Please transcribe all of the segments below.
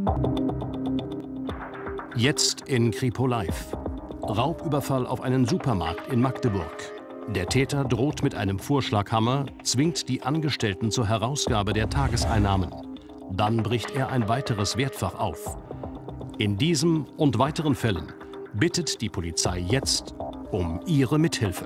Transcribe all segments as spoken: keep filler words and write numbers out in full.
Jetzt in Kripo Live. Raubüberfall auf einen Supermarkt in Magdeburg. Der Täter droht mit einem Vorschlaghammer, zwingt die Angestellten zur Herausgabe der Tageseinnahmen. Dann bricht er ein weiteres Wertfach auf. In diesem und weiteren Fällen bittet die Polizei jetzt um ihre Mithilfe.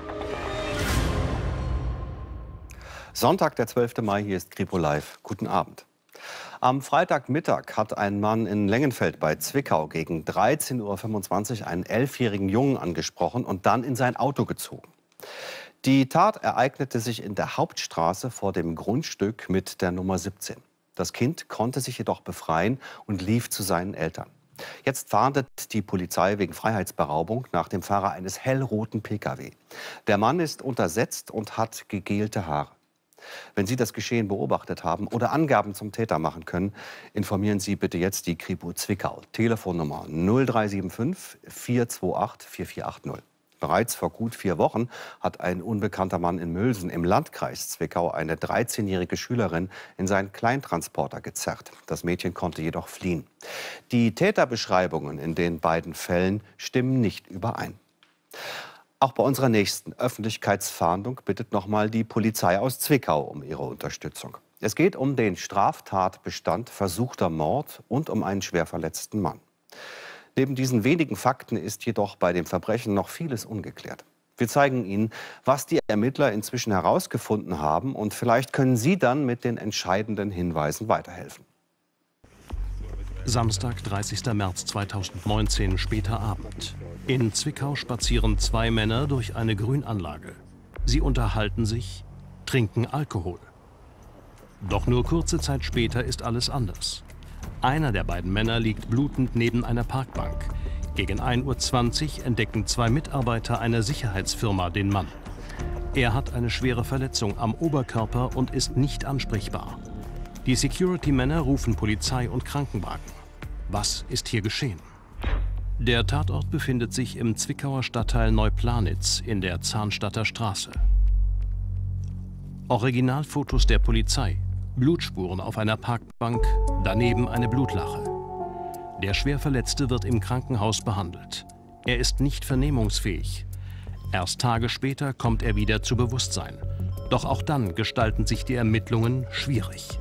Sonntag, der zwölfte Mai, hier ist Kripo Live. Guten Abend. Am Freitagmittag hat ein Mann in Lengenfeld bei Zwickau gegen dreizehn Uhr fünfundzwanzig einen elfjährigen Jungen angesprochen und dann in sein Auto gezogen. Die Tat ereignete sich in der Hauptstraße vor dem Grundstück mit der Nummer siebzehn. Das Kind konnte sich jedoch befreien und lief zu seinen Eltern. Jetzt fahndet die Polizei wegen Freiheitsberaubung nach dem Fahrer eines hellroten P K W. Der Mann ist untersetzt und hat gegelte Haare. Wenn Sie das Geschehen beobachtet haben oder Angaben zum Täter machen können, informieren Sie bitte jetzt die Kripo Zwickau. Telefonnummer null drei sieben fünf, vier zwei acht, vier vier acht null. Bereits vor gut vier Wochen hat ein unbekannter Mann in Mülsen im Landkreis Zwickau eine dreizehnjährige Schülerin in seinen Kleintransporter gezerrt. Das Mädchen konnte jedoch fliehen. Die Täterbeschreibungen in den beiden Fällen stimmen nicht überein. Auch bei unserer nächsten Öffentlichkeitsfahndung bittet nochmal die Polizei aus Zwickau um ihre Unterstützung. Es geht um den Straftatbestand versuchter Mord und um einen schwer verletzten Mann. Neben diesen wenigen Fakten ist jedoch bei dem Verbrechen noch vieles ungeklärt. Wir zeigen Ihnen, was die Ermittler inzwischen herausgefunden haben, und vielleicht können Sie dann mit den entscheidenden Hinweisen weiterhelfen. Samstag, dreißigster März zweitausendneunzehn, später Abend. In Zwickau spazieren zwei Männer durch eine Grünanlage. Sie unterhalten sich, trinken Alkohol. Doch nur kurze Zeit später ist alles anders. Einer der beiden Männer liegt blutend neben einer Parkbank. Gegen ein Uhr zwanzig entdecken zwei Mitarbeiter einer Sicherheitsfirma den Mann. Er hat eine schwere Verletzung am Oberkörper und ist nicht ansprechbar. Die Security-Männer rufen Polizei und Krankenwagen. Was ist hier geschehen? Der Tatort befindet sich im Zwickauer Stadtteil Neuplanitz in der Zahnstadter Straße. Originalfotos der Polizei. Blutspuren auf einer Parkbank, daneben eine Blutlache. Der Schwerverletzte wird im Krankenhaus behandelt. Er ist nicht vernehmungsfähig. Erst Tage später kommt er wieder zu Bewusstsein. Doch auch dann gestalten sich die Ermittlungen schwierig.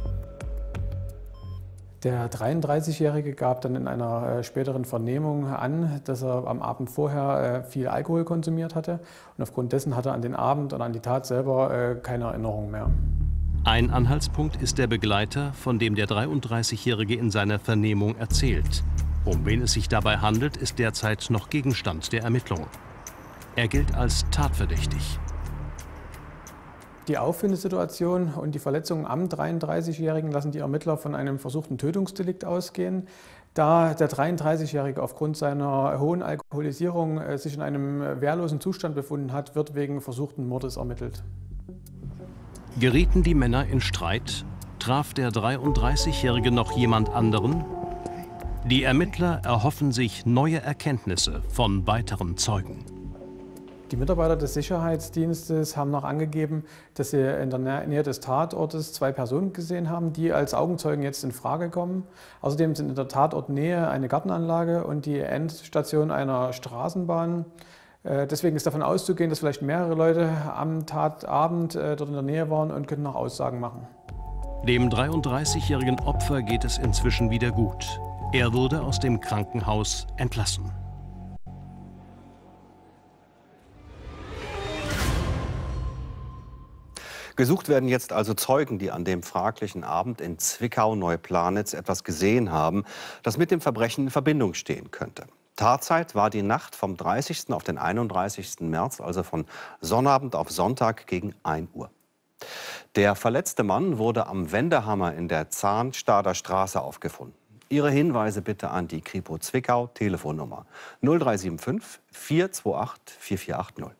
Der dreiunddreißigjährige gab dann in einer äh, späteren Vernehmung an, dass er am Abend vorher äh, viel Alkohol konsumiert hatte. Und aufgrund dessen hat er an den Abend und an die Tat selber äh, keine Erinnerung mehr. Ein Anhaltspunkt ist der Begleiter, von dem der dreiunddreißigjährige in seiner Vernehmung erzählt. Um wen es sich dabei handelt, ist derzeit noch Gegenstand der Ermittlungen. Er gilt als tatverdächtig. Die Auffindesituation und die Verletzungen am dreiunddreißigjährigen lassen die Ermittler von einem versuchten Tötungsdelikt ausgehen. Da der dreiunddreißigjährige aufgrund seiner hohen Alkoholisierung äh, sich in einem wehrlosen Zustand befunden hat, wird wegen versuchten Mordes ermittelt. Gerieten die Männer in Streit? Traf der dreiunddreißigjährige noch jemand anderen? Die Ermittler erhoffen sich neue Erkenntnisse von weiteren Zeugen. Die Mitarbeiter des Sicherheitsdienstes haben noch angegeben, dass sie in der Nähe des Tatortes zwei Personen gesehen haben, die als Augenzeugen jetzt in Frage kommen. Außerdem sind in der Tatortnähe eine Gartenanlage und die Endstation einer Straßenbahn. Deswegen ist davon auszugehen, dass vielleicht mehrere Leute am Tatabend dort in der Nähe waren und könnten noch Aussagen machen. Dem dreiunddreißigjährigen Opfer geht es inzwischen wieder gut. Er wurde aus dem Krankenhaus entlassen. Gesucht werden jetzt also Zeugen, die an dem fraglichen Abend in Zwickau-Neuplanitz etwas gesehen haben, das mit dem Verbrechen in Verbindung stehen könnte. Tatzeit war die Nacht vom dreißigsten auf den einunddreißigsten März, also von Sonnabend auf Sonntag gegen ein Uhr. Der verletzte Mann wurde am Wendehammer in der Zahnstadter Straße aufgefunden. Ihre Hinweise bitte an die Kripo Zwickau, Telefonnummer null drei sieben fünf, vier zwei acht, vier vier acht null.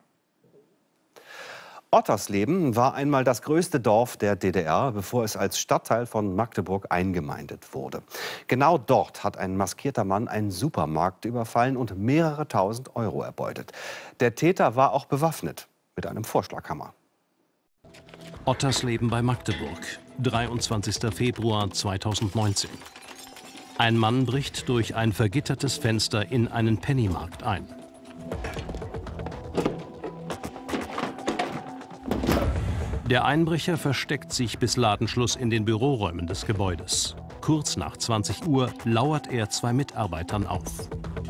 Ottersleben war einmal das größte Dorf der D D R, bevor es als Stadtteil von Magdeburg eingemeindet wurde. Genau dort hat ein maskierter Mann einen Supermarkt überfallen und mehrere tausend Euro erbeutet. Der Täter war auch bewaffnet mit einem Vorschlaghammer. Ottersleben bei Magdeburg, dreiundzwanzigster Februar zweitausendneunzehn. Ein Mann bricht durch ein vergittertes Fenster in einen Pennymarkt ein. Der Einbrecher versteckt sich bis Ladenschluss in den Büroräumen des Gebäudes. Kurz nach zwanzig Uhr lauert er zwei Mitarbeitern auf.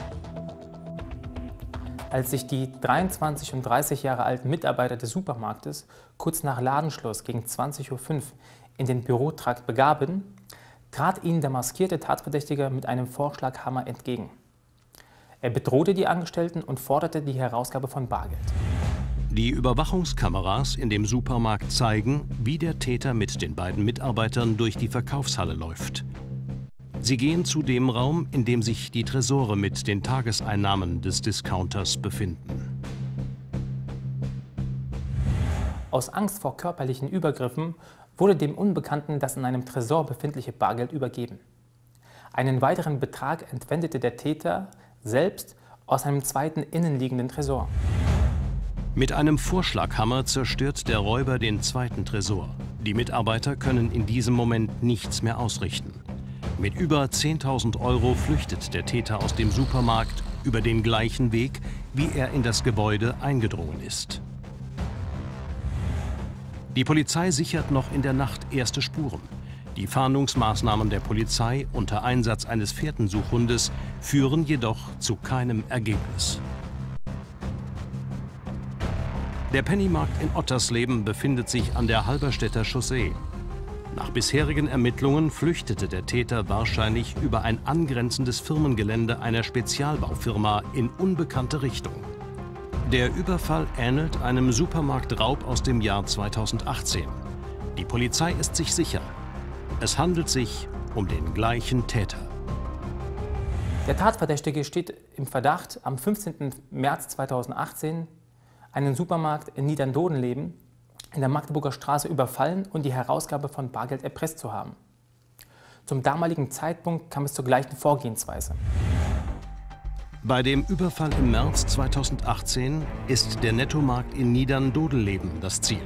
Als sich die dreiundzwanzig und dreißig Jahre alten Mitarbeiter des Supermarktes kurz nach Ladenschluss gegen zwanzig Uhr fünf in den Bürotrakt begaben, trat ihnen der maskierte Tatverdächtige mit einem Vorschlaghammer entgegen. Er bedrohte die Angestellten und forderte die Herausgabe von Bargeld. Die Überwachungskameras in dem Supermarkt zeigen, wie der Täter mit den beiden Mitarbeitern durch die Verkaufshalle läuft. Sie gehen zu dem Raum, in dem sich die Tresore mit den Tageseinnahmen des Discounters befinden. Aus Angst vor körperlichen Übergriffen wurde dem Unbekannten das in einem Tresor befindliche Bargeld übergeben. Einen weiteren Betrag entwendete der Täter selbst aus einem zweiten innenliegenden Tresor. Mit einem Vorschlaghammer zerstört der Räuber den zweiten Tresor. Die Mitarbeiter können in diesem Moment nichts mehr ausrichten. Mit über zehntausend Euro flüchtet der Täter aus dem Supermarkt über den gleichen Weg, wie er in das Gebäude eingedrungen ist. Die Polizei sichert noch in der Nacht erste Spuren. Die Fahndungsmaßnahmen der Polizei unter Einsatz eines Fährtensuchhundes führen jedoch zu keinem Ergebnis. Der Pennymarkt in Ottersleben befindet sich an der Halberstädter Chaussee. Nach bisherigen Ermittlungen flüchtete der Täter wahrscheinlich über ein angrenzendes Firmengelände einer Spezialbaufirma in unbekannte Richtung. Der Überfall ähnelt einem Supermarktraub aus dem Jahr zweitausendachtzehn. Die Polizei ist sich sicher, es handelt sich um den gleichen Täter. Der Tatverdächtige steht im Verdacht, am fünfzehnten März zweitausendachtzehn einen Supermarkt in Niederndodenleben in der Magdeburger Straße überfallen und die Herausgabe von Bargeld erpresst zu haben. Zum damaligen Zeitpunkt kam es zur gleichen Vorgehensweise. Bei dem Überfall im März zweitausendachtzehn ist der Nettomarkt in Niederndodeleben das Ziel.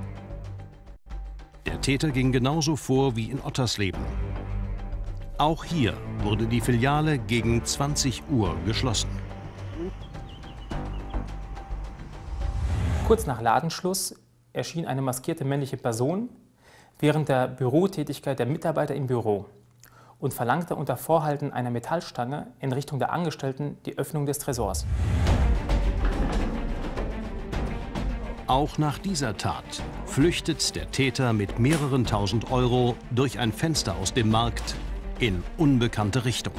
Der Täter ging genauso vor wie in Ottersleben. Auch hier wurde die Filiale gegen zwanzig Uhr geschlossen. Kurz nach Ladenschluss erschien eine maskierte männliche Person während der Bürotätigkeit der Mitarbeiter im Büro und verlangte unter Vorhalten einer Metallstange in Richtung der Angestellten die Öffnung des Tresors. Auch nach dieser Tat flüchtet der Täter mit mehreren tausend Euro durch ein Fenster aus dem Markt in unbekannte Richtung.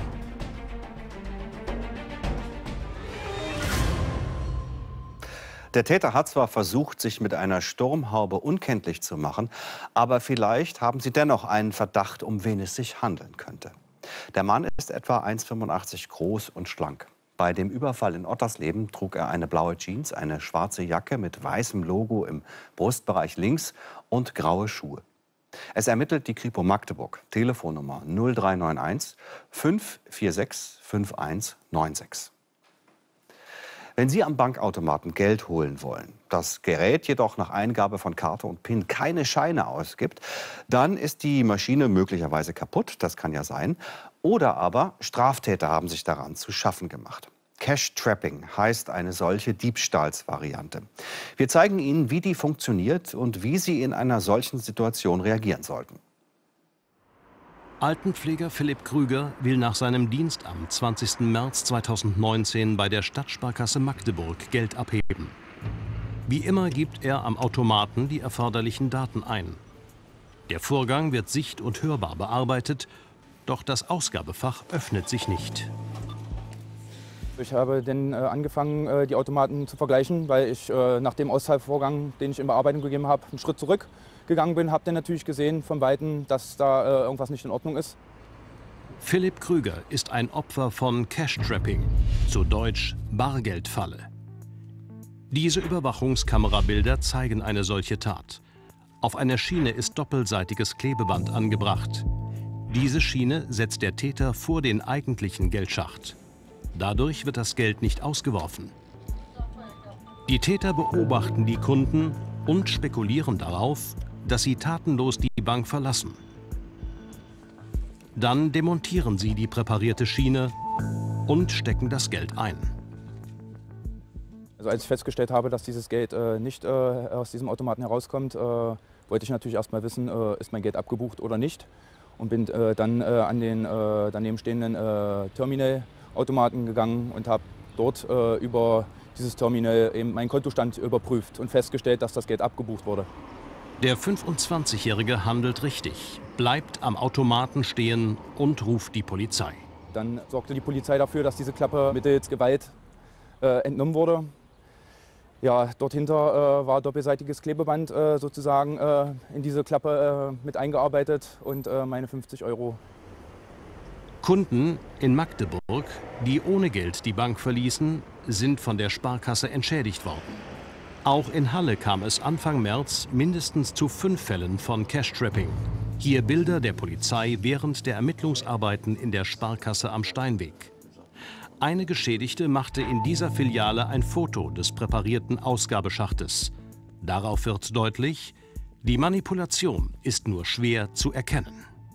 Der Täter hat zwar versucht, sich mit einer Sturmhaube unkenntlich zu machen, aber vielleicht haben Sie dennoch einen Verdacht, um wen es sich handeln könnte. Der Mann ist etwa eins Komma fünfundachtzig groß und schlank. Bei dem Überfall in Ottersleben trug er eine blaue Jeans, eine schwarze Jacke mit weißem Logo im Brustbereich links und graue Schuhe. Es ermittelt die Kripo Magdeburg. Telefonnummer null drei neun eins fünf vier sechs fünf eins neun sechs. Wenn Sie am Bankautomaten Geld holen wollen, das Gerät jedoch nach Eingabe von Karte und PIN keine Scheine ausgibt, dann ist die Maschine möglicherweise kaputt, das kann ja sein. Oder aber Straftäter haben sich daran zu schaffen gemacht. Cash-Trapping heißt eine solche Diebstahlsvariante. Wir zeigen Ihnen, wie die funktioniert und wie Sie in einer solchen Situation reagieren sollten. Altenpfleger Philipp Krüger will nach seinem Dienst am zwanzigsten März zweitausendneunzehn bei der Stadtsparkasse Magdeburg Geld abheben. Wie immer gibt er am Automaten die erforderlichen Daten ein. Der Vorgang wird sicht- und hörbar bearbeitet, doch das Ausgabefach öffnet sich nicht. Ich habe dann äh, angefangen, äh, die Automaten zu vergleichen, weil ich äh, nach dem Auszahlvorgang, den ich in Bearbeitung gegeben habe, einen Schritt zurückgegangen bin. Habe dann natürlich gesehen von Weitem, dass da äh, irgendwas nicht in Ordnung ist. Philipp Krüger ist ein Opfer von Cash-Trapping, zu Deutsch Bargeldfalle. Diese Überwachungskamerabilder zeigen eine solche Tat. Auf einer Schiene ist doppelseitiges Klebeband angebracht. Diese Schiene setzt der Täter vor den eigentlichen Geldschacht. Dadurch wird das Geld nicht ausgeworfen. Die Täter beobachten die Kunden und spekulieren darauf, dass sie tatenlos die Bank verlassen. Dann demontieren sie die präparierte Schiene und stecken das Geld ein. Also als ich festgestellt habe, dass dieses Geld äh, nicht äh, aus diesem Automaten herauskommt, äh, wollte ich natürlich erst mal wissen, äh, ist mein Geld abgebucht oder nicht. Und bin äh, dann äh, an den äh, daneben stehenden äh, Terminalautomaten gegangen und habe dort äh, über dieses Terminal eben meinen Kontostand überprüft und festgestellt, dass das Geld abgebucht wurde. Der fünfundzwanzigjährige handelt richtig, bleibt am Automaten stehen und ruft die Polizei. Dann sorgte die Polizei dafür, dass diese Klappe mittels Gewalt äh, entnommen wurde. Ja, dort hinter äh, war doppelseitiges Klebeband äh, sozusagen äh, in diese Klappe äh, mit eingearbeitet und äh, meine fünfzig Euro. Kunden in Magdeburg, die ohne Geld die Bank verließen, sind von der Sparkasse entschädigt worden. Auch in Halle kam es Anfang März mindestens zu fünf Fällen von Cash-Trapping. Hier Bilder der Polizei während der Ermittlungsarbeiten in der Sparkasse am Steinweg. Eine Geschädigte machte in dieser Filiale ein Foto des präparierten Ausgabeschachtes. Darauf wird deutlich, die Manipulation ist nur schwer zu erkennen.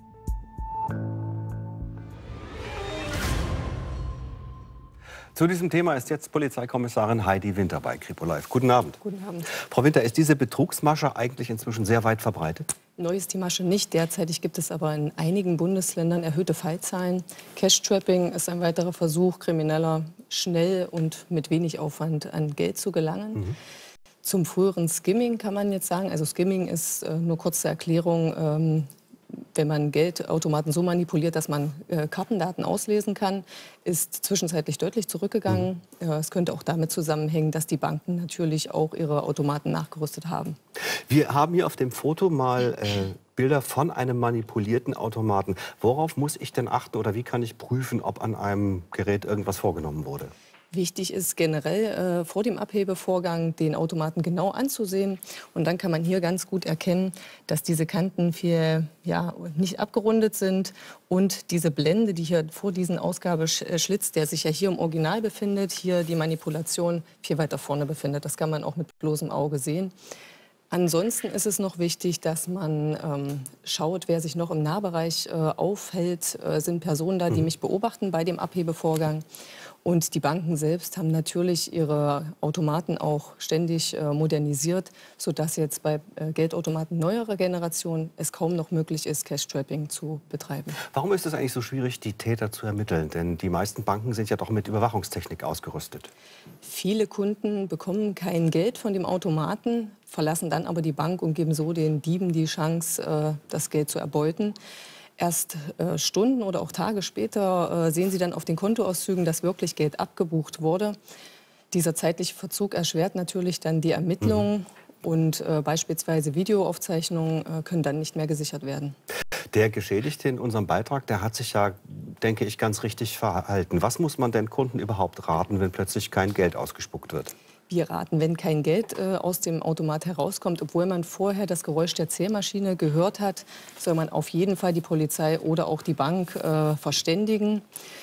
Zu diesem Thema ist jetzt Polizeikommissarin Heidi Winter bei Kripo Live. Guten Abend. Guten Abend. Frau Winter, ist diese Betrugsmasche eigentlich inzwischen sehr weit verbreitet? Neu ist die Masche nicht. Derzeitig gibt es aber in einigen Bundesländern erhöhte Fallzahlen. Cash-Trapping ist ein weiterer Versuch, Krimineller schnell und mit wenig Aufwand an Geld zu gelangen. Mhm. Zum früheren Skimming kann man jetzt sagen, also Skimming ist äh, nur kurze Erklärung, ähm, wenn man Geldautomaten so manipuliert, dass man äh, Kartendaten auslesen kann, ist zwischenzeitlich deutlich zurückgegangen. Mhm. Äh, es könnte auch damit zusammenhängen, dass die Banken natürlich auch ihre Automaten nachgerüstet haben. Wir haben hier auf dem Foto mal äh, Bilder von einem manipulierten Automaten. Worauf muss ich denn achten oder wie kann ich prüfen, ob an einem Gerät irgendwas vorgenommen wurde? Wichtig ist generell äh, vor dem Abhebevorgang den Automaten genau anzusehen. Und dann kann man hier ganz gut erkennen, dass diese Kanten viel, ja, nicht abgerundet sind. Und diese Blende, die hier vor diesem Ausgabeschlitz, der sich ja hier im Original befindet, hier die Manipulation viel weiter vorne befindet. Das kann man auch mit bloßem Auge sehen. Ansonsten ist es noch wichtig, dass man ähm, schaut, wer sich noch im Nahbereich äh, aufhält. Äh, sind Personen da, die mich beobachten bei dem Abhebevorgang. Und die Banken selbst haben natürlich ihre Automaten auch ständig äh, modernisiert, sodass jetzt bei äh, Geldautomaten neuerer Generation es kaum noch möglich ist, Cash-Trapping zu betreiben. Warum ist es eigentlich so schwierig, die Täter zu ermitteln? Denn die meisten Banken sind ja doch mit Überwachungstechnik ausgerüstet. Viele Kunden bekommen kein Geld von dem Automaten, verlassen dann aber die Bank und geben so den Dieben die Chance, äh, das Geld zu erbeuten. Erst äh, Stunden oder auch Tage später äh, sehen Sie dann auf den Kontoauszügen, dass wirklich Geld abgebucht wurde. Dieser zeitliche Verzug erschwert natürlich dann die Ermittlungen. Mhm. Und äh, beispielsweise Videoaufzeichnungen äh, können dann nicht mehr gesichert werden. Der Geschädigte in unserem Beitrag, der hat sich ja, denke ich, ganz richtig verhalten. Was muss man denn Kunden überhaupt raten, wenn plötzlich kein Geld ausgespuckt wird? Wir raten, wenn kein Geld äh, aus dem Automat herauskommt, obwohl man vorher das Geräusch der Zählmaschine gehört hat, soll man auf jeden Fall die Polizei oder auch die Bank äh, verständigen.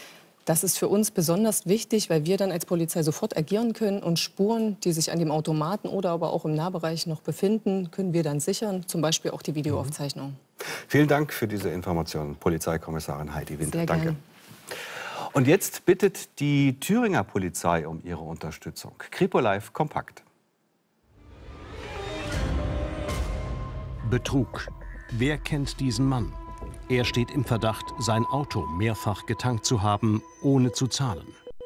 Das ist für uns besonders wichtig, weil wir dann als Polizei sofort agieren können und Spuren, die sich an dem Automaten oder aber auch im Nahbereich noch befinden, können wir dann sichern, zum Beispiel auch die Videoaufzeichnung. Vielen Dank für diese Informationen, Polizeikommissarin Heidi Winter. Sehr Danke. Gerne. Und jetzt bittet die Thüringer Polizei um ihre Unterstützung. Kripo Live kompakt. Betrug. Wer kennt diesen Mann? Er steht im Verdacht, sein Auto mehrfach getankt zu haben, ohne zu zahlen.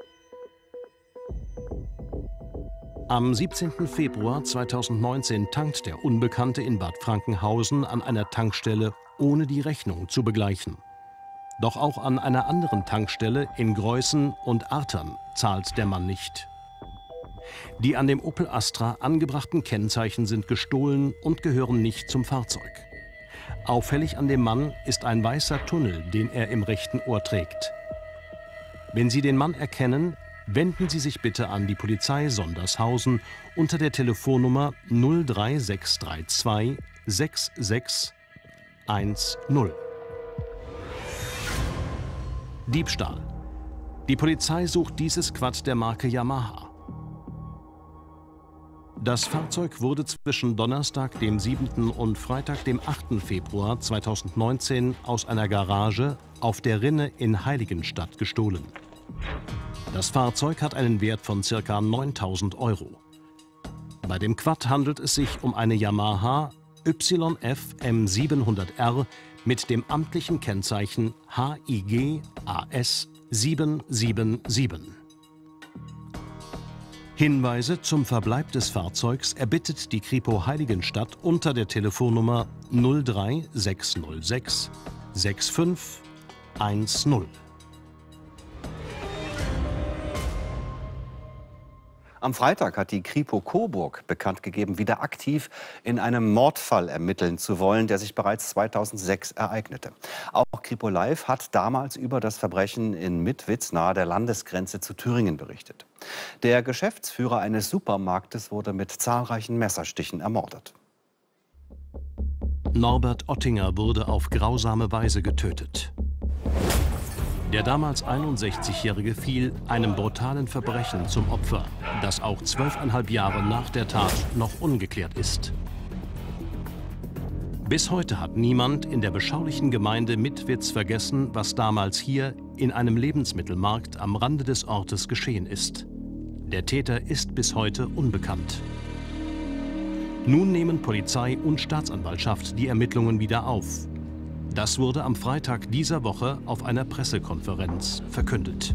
Am siebzehnten Februar zweitausendneunzehn tankt der Unbekannte in Bad Frankenhausen an einer Tankstelle, ohne die Rechnung zu begleichen. Doch auch an einer anderen Tankstelle in Greußen und Artern zahlt der Mann nicht. Die an dem Opel Astra angebrachten Kennzeichen sind gestohlen und gehören nicht zum Fahrzeug. Auffällig an dem Mann ist ein weißer Tunnel, den er im rechten Ohr trägt. Wenn Sie den Mann erkennen, wenden Sie sich bitte an die Polizei Sondershausen unter der Telefonnummer null drei sechs drei zwei sechs sechs eins null. Diebstahl. Die Polizei sucht dieses Quad der Marke Yamaha. Das Fahrzeug wurde zwischen Donnerstag, dem siebten und Freitag, dem achten Februar zweitausendneunzehn aus einer Garage auf der Rinne in Heiligenstadt gestohlen. Das Fahrzeug hat einen Wert von ca. neuntausend Euro. Bei dem Quad handelt es sich um eine Yamaha Y F M siebenhundert R mit dem amtlichen Kennzeichen H I G A S sieben sieben sieben. Hinweise zum Verbleib des Fahrzeugs erbittet die Kripo Heiligenstadt unter der Telefonnummer null drei sechs null sechs sechs fünf eins null. Am Freitag hat die Kripo Coburg bekannt gegeben, wieder aktiv in einem Mordfall ermitteln zu wollen, der sich bereits zweitausendsechs ereignete. Auch Kripo Live hat damals über das Verbrechen in Mitwitz nahe der Landesgrenze zu Thüringen berichtet. Der Geschäftsführer eines Supermarktes wurde mit zahlreichen Messerstichen ermordet. Norbert Ottinger wurde auf grausame Weise getötet. Der damals einundsechzigjährige fiel einem brutalen Verbrechen zum Opfer, das auch zwölfeinhalb Jahre nach der Tat noch ungeklärt ist. Bis heute hat niemand in der beschaulichen Gemeinde Mitwitz vergessen, was damals hier in einem Lebensmittelmarkt am Rande des Ortes geschehen ist. Der Täter ist bis heute unbekannt. Nun nehmen Polizei und Staatsanwaltschaft die Ermittlungen wieder auf. Das wurde am Freitag dieser Woche auf einer Pressekonferenz verkündet.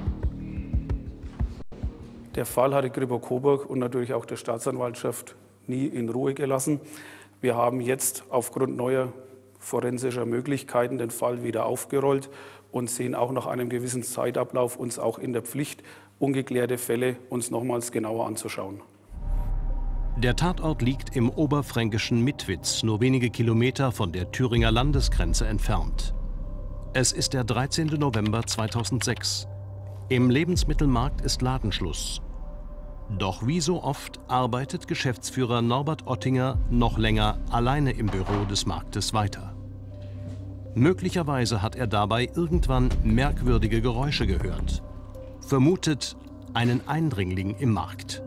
Der Fall hat die Kripo Coburg und natürlich auch der Staatsanwaltschaft nie in Ruhe gelassen. Wir haben jetzt aufgrund neuer forensischer Möglichkeiten den Fall wieder aufgerollt und sehen auch nach einem gewissen Zeitablauf uns auch in der Pflicht, ungeklärte Fälle uns nochmals genauer anzuschauen. Der Tatort liegt im oberfränkischen Mitwitz, nur wenige Kilometer von der Thüringer Landesgrenze entfernt. Es ist der dreizehnte November zweitausendsechs. Im Lebensmittelmarkt ist Ladenschluss. Doch wie so oft arbeitet Geschäftsführer Norbert Ottinger noch länger alleine im Büro des Marktes weiter. Möglicherweise hat er dabei irgendwann merkwürdige Geräusche gehört. Vermutet einen Eindringling im Markt.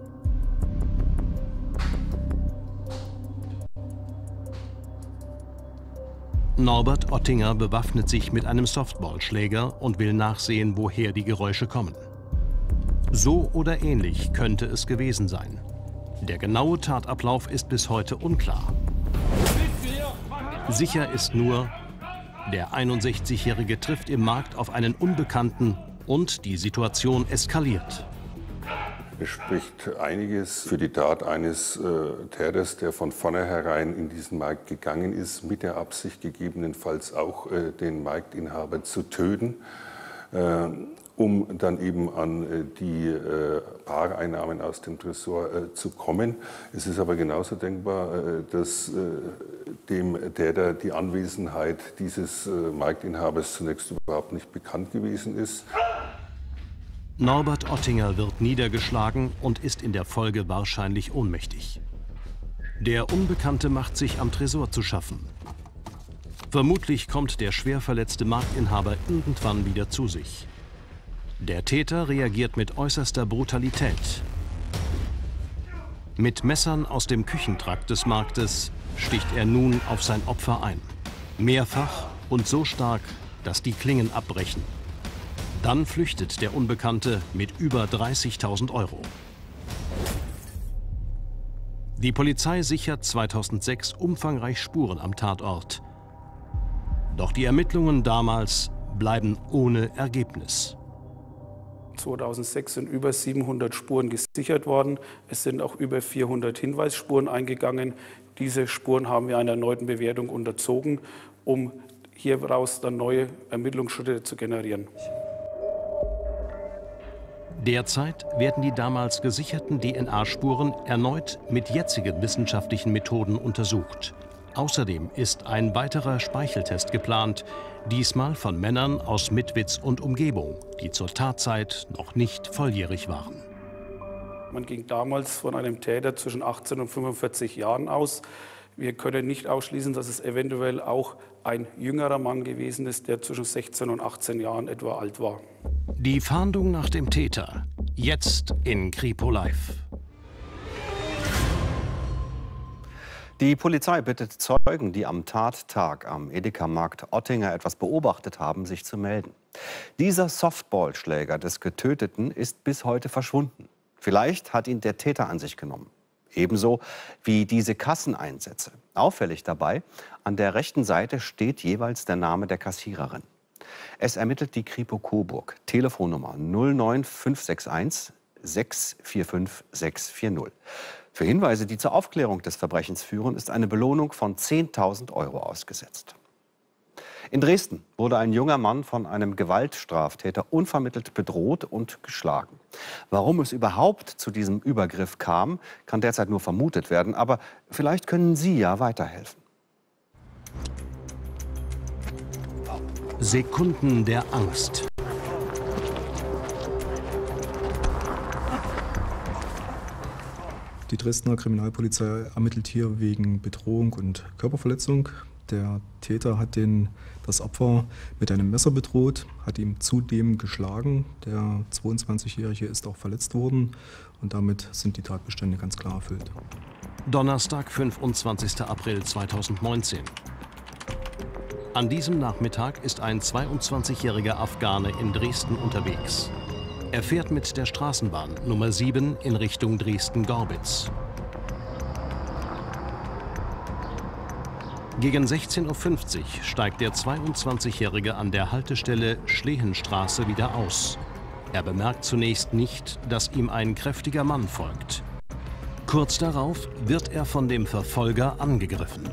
Norbert Ottinger bewaffnet sich mit einem Softballschläger und will nachsehen, woher die Geräusche kommen. So oder ähnlich könnte es gewesen sein. Der genaue Tatablauf ist bis heute unklar. Sicher ist nur, der einundsechzigjährige trifft im Markt auf einen Unbekannten und die Situation eskaliert. Es spricht einiges für die Tat eines äh, Täters, der von vornherein in diesen Markt gegangen ist, mit der Absicht gegebenenfalls auch äh, den Marktinhaber zu töten, äh, um dann eben an äh, die äh, Bareinnahmen aus dem Tresor äh, zu kommen. Es ist aber genauso denkbar, äh, dass äh, dem Täter die Anwesenheit dieses äh, Marktinhabers zunächst überhaupt nicht bekannt gewesen ist. Norbert Ottinger wird niedergeschlagen und ist in der Folge wahrscheinlich ohnmächtig. Der Unbekannte macht sich am Tresor zu schaffen. Vermutlich kommt der schwer verletzte Marktinhaber irgendwann wieder zu sich. Der Täter reagiert mit äußerster Brutalität. Mit Messern aus dem Küchentrakt des Marktes sticht er nun auf sein Opfer ein. Mehrfach und so stark, dass die Klingen abbrechen. Dann flüchtet der Unbekannte mit über dreißigtausend Euro. Die Polizei sichert zweitausendsechs umfangreich Spuren am Tatort. Doch die Ermittlungen damals bleiben ohne Ergebnis. zweitausendsechs sind über siebenhundert Spuren gesichert worden. Es sind auch über vierhundert Hinweisspuren eingegangen. Diese Spuren haben wir einer erneuten Bewertung unterzogen, um hieraus dann neue Ermittlungsschritte zu generieren. Derzeit werden die damals gesicherten D N A-Spuren erneut mit jetzigen wissenschaftlichen Methoden untersucht. Außerdem ist ein weiterer Speicheltest geplant, diesmal von Männern aus Mitwitz und Umgebung, die zur Tatzeit noch nicht volljährig waren. Man ging damals von einem Täter zwischen achtzehn und fünfundvierzig Jahren aus. Wir können nicht ausschließen, dass es eventuell auch ein jüngerer Mann gewesen ist, der zwischen sechzehn und achtzehn Jahren etwa alt war. Die Fahndung nach dem Täter, jetzt in Kripo Live. Die Polizei bittet Zeugen, die am Tattag am Edeka-Markt Ottinger etwas beobachtet haben, sich zu melden. Dieser Softballschläger des Getöteten ist bis heute verschwunden. Vielleicht hat ihn der Täter an sich genommen. Ebenso wie diese Kasseneinsätze. Auffällig dabei, an der rechten Seite steht jeweils der Name der Kassiererin. Es ermittelt die Kripo Coburg. Telefonnummer null neun fünf sechs eins sechs vier fünf sechs vier null. Für Hinweise, die zur Aufklärung des Verbrechens führen, ist eine Belohnung von zehntausend Euro ausgesetzt. In Dresden wurde ein junger Mann von einem Gewaltstraftäter unvermittelt bedroht und geschlagen. Warum es überhaupt zu diesem Übergriff kam, kann derzeit nur vermutet werden. Aber vielleicht können Sie ja weiterhelfen. Sekunden der Angst. Die Dresdner Kriminalpolizei ermittelt hier wegen Bedrohung und Körperverletzung. Der Täter hat den, das Opfer mit einem Messer bedroht, hat ihm zudem geschlagen. Der zweiundzwanzigjährige ist auch verletzt worden und damit sind die Tatbestände ganz klar erfüllt. Donnerstag, fünfundzwanzigster April zweitausendneunzehn. An diesem Nachmittag ist ein zweiundzwanzigjähriger Afghane in Dresden unterwegs. Er fährt mit der Straßenbahn Nummer sieben in Richtung Dresden-Gorbitz. Gegen sechzehn Uhr fünfzig steigt der zweiundzwanzigjährige an der Haltestelle Schlehenstraße wieder aus. Er bemerkt zunächst nicht, dass ihm ein kräftiger Mann folgt. Kurz darauf wird er von dem Verfolger angegriffen.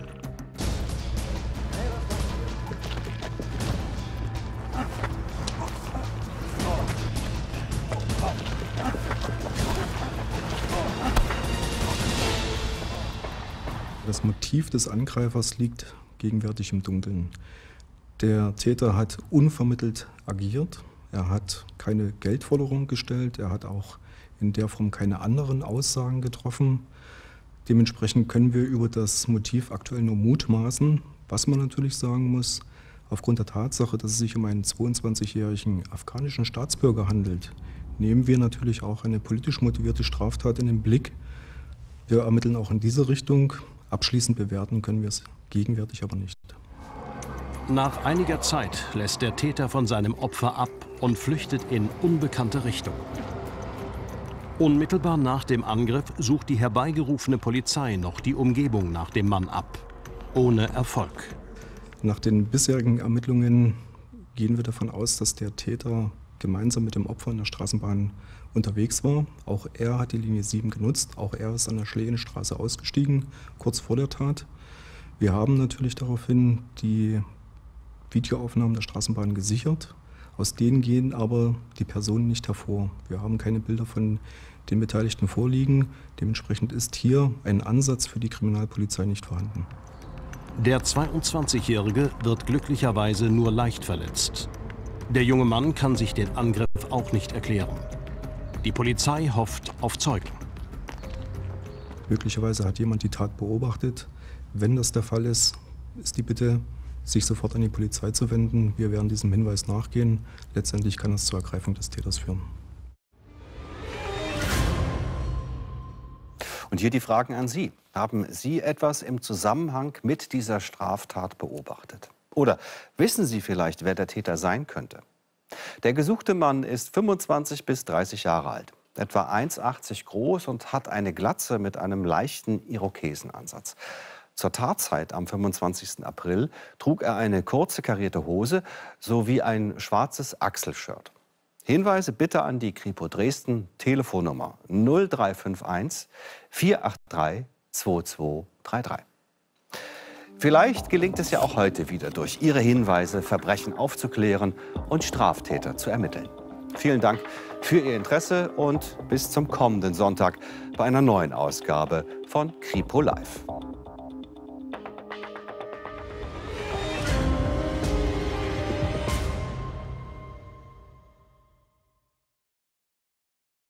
Das Motiv des Angreifers liegt gegenwärtig im Dunkeln. Der Täter hat unvermittelt agiert. Er hat keine Geldforderung gestellt. Er hat auch in der Form keine anderen Aussagen getroffen. Dementsprechend können wir über das Motiv aktuell nur mutmaßen. Was man natürlich sagen muss, aufgrund der Tatsache, dass es sich um einen zweiundzwanzigjährigen afghanischen Staatsbürger handelt, nehmen wir natürlich auch eine politisch motivierte Straftat in den Blick. Wir ermitteln auch in diese Richtung. Abschließend bewerten können wir es gegenwärtig aber nicht. Nach einiger Zeit lässt der Täter von seinem Opfer ab und flüchtet in unbekannte Richtung. Unmittelbar nach dem Angriff sucht die herbeigerufene Polizei noch die Umgebung nach dem Mann ab. Ohne Erfolg. Nach den bisherigen Ermittlungen gehen wir davon aus, dass der Täter gemeinsam mit dem Opfer in der Straßenbahn unterwegs war. Auch er hat die Linie sieben genutzt. Auch er ist an der Schlehenstraße ausgestiegen, kurz vor der Tat. Wir haben natürlich daraufhin die Videoaufnahmen der Straßenbahn gesichert. Aus denen gehen aber die Personen nicht hervor. Wir haben keine Bilder von den Beteiligten vorliegen. Dementsprechend ist hier ein Ansatz für die Kriminalpolizei nicht vorhanden. Der zweiundzwanzigjährige wird glücklicherweise nur leicht verletzt. Der junge Mann kann sich den Angriff auch nicht erklären. Die Polizei hofft auf Zeugen. Möglicherweise hat jemand die Tat beobachtet. Wenn das der Fall ist, ist die Bitte, sich sofort an die Polizei zu wenden. Wir werden diesem Hinweis nachgehen. Letztendlich kann es zur Ergreifung des Täters führen. Und hier die Fragen an Sie. Haben Sie etwas im Zusammenhang mit dieser Straftat beobachtet? Oder wissen Sie vielleicht, wer der Täter sein könnte? Der gesuchte Mann ist fünfundzwanzig bis dreißig Jahre alt, etwa eins Komma achtzig groß und hat eine Glatze mit einem leichten Irokesenansatz. Zur Tatzeit am fünfundzwanzigsten April trug er eine kurze karierte Hose sowie ein schwarzes Achselshirt. Hinweise bitte an die Kripo Dresden, Telefonnummer null drei fünf eins vier acht drei zwei zwei drei drei. Vielleicht gelingt es ja auch heute wieder, durch Ihre Hinweise Verbrechen aufzuklären und Straftäter zu ermitteln. Vielen Dank für Ihr Interesse und bis zum kommenden Sonntag bei einer neuen Ausgabe von Kripo Live.